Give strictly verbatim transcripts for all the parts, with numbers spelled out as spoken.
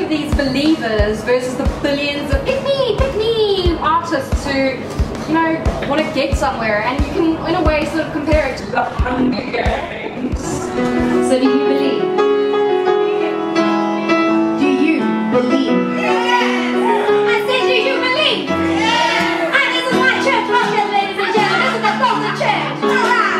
for these believers versus the billions of pick me, pick me artists who, you know, want to get somewhere, and you can, in a way, sort of compare it to the Hunger Games. So do you believe? Do you believe? I said, do you believe? And this is my church podcast, ladies and gentlemen. This is the Golden Church. All right.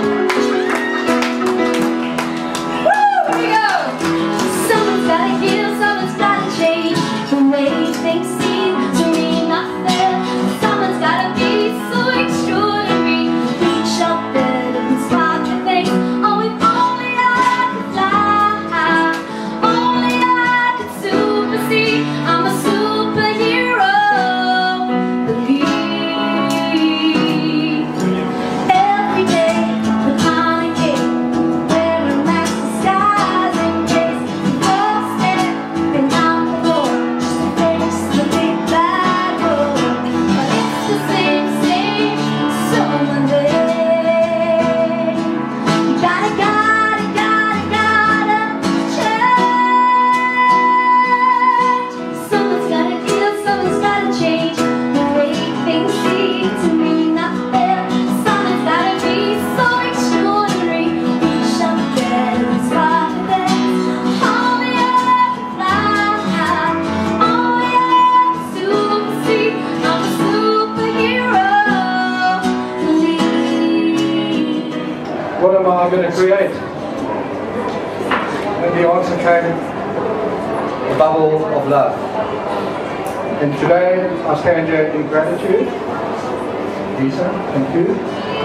Woo! Here we go. Someone's gotta heal, someone's gotta change the way things seem to me not fair. Someone's gotta be so extraordinary, reach out there and spark the things. Oh, if only I could fly, only I could super see. I'm a superhero. Believe every day when I'm here, wearing masks, disguise and grace. First step and I'm for just to face the big bad world. But it's the same, same, someone there. You gotta, gotta, gotta, gotta change. Someone's gotta heal, someone's gotta change the way things seem to me not fair. Someone's gotta be so extraordinary, reach out there and spark the things. Only I can fly, only I can super see. I'm a superhero. Believe. What am I going to create? And the answer came, a bubble of love. And today I stand here in gratitude. Lisa, thank you.